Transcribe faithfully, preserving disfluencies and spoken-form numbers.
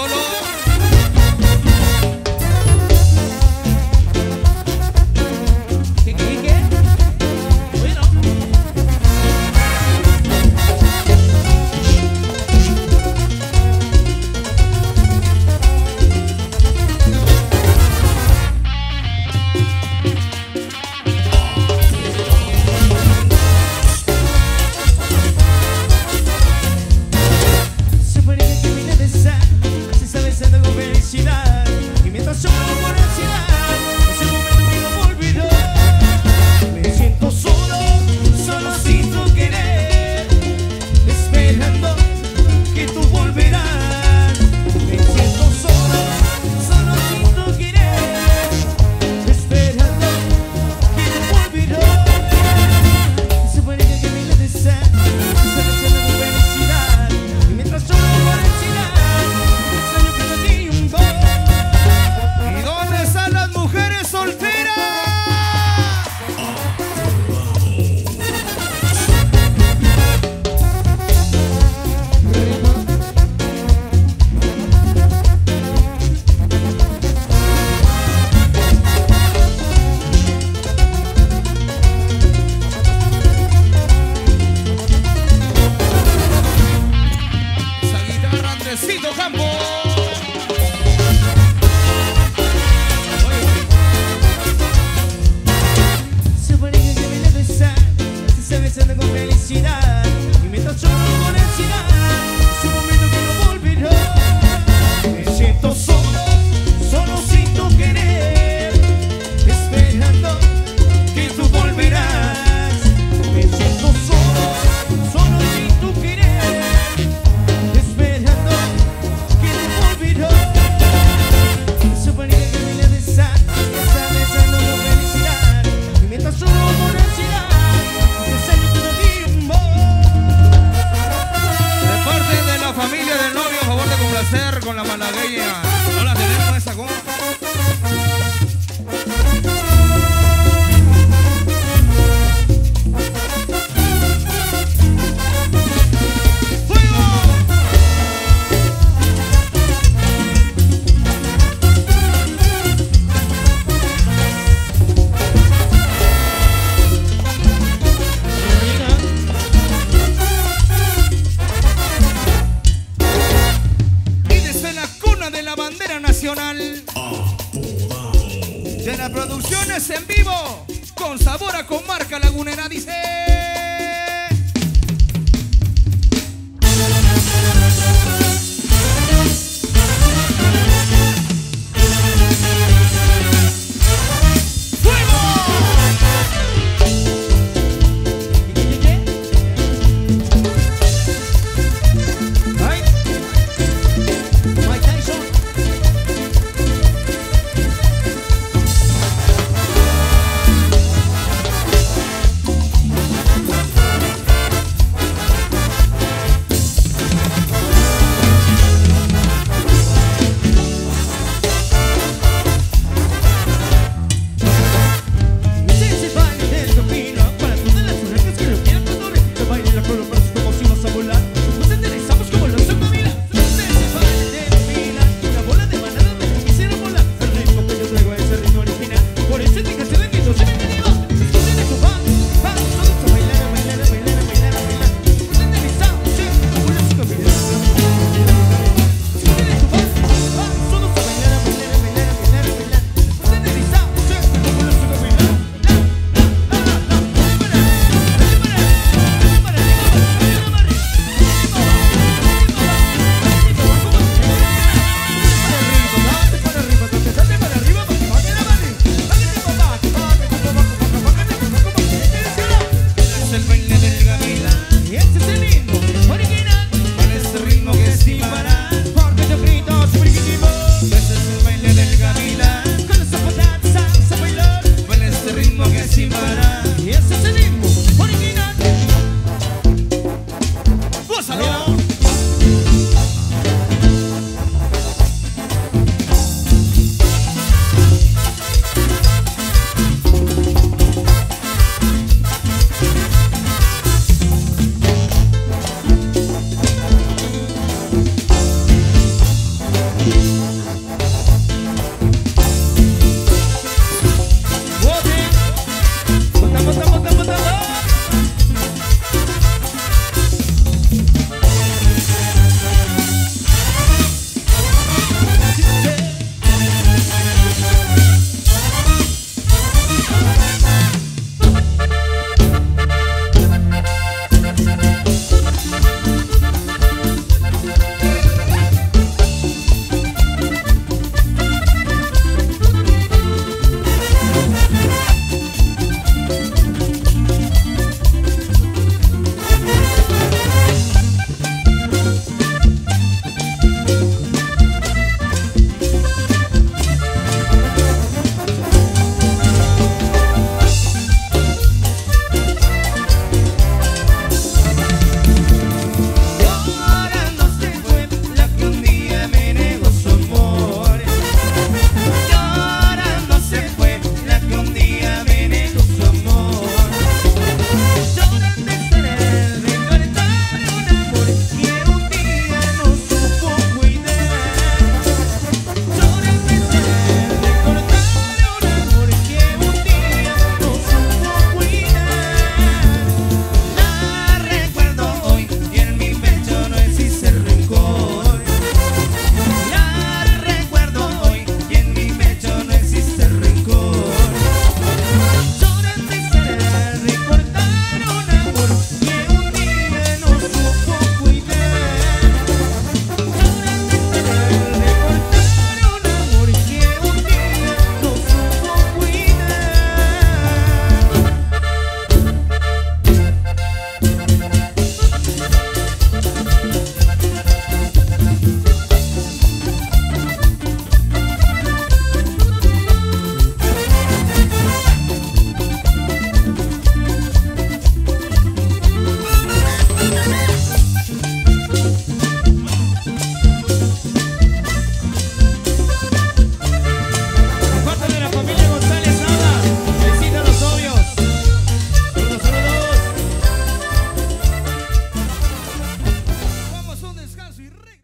solo. ¿Qué, qué, qué? Bueno. Y mientras yo por ansiedad, ese momento que no volverá. Me siento solo, solo sin tu querer, esperando que tú volverás. Me siento solo, solo sin tu querer, esperando que tú volverás. Esa pareja que me la desea, esa desea de felicidad. Y mientras yo por ansiedad, Campo. Su pareja que me la besa, se está besando con felicidad. Y mientras yo con ansiedad, ese momento que no volverá. Me siento solo, solo sin tu querer, esperando que tú volverás. Me siento solo, solo sin tu querer, esperando que tú volverás. Su pareja que me la besa, se está besando con felicidad. Y mientras yo con ansiedad, deseo todo tiempo. De parte de la familia del novio, a favor de complacer con la malagueña. No la tenemos esa goma. De las producciones en vivo con sabor a comarca lagunera, dice.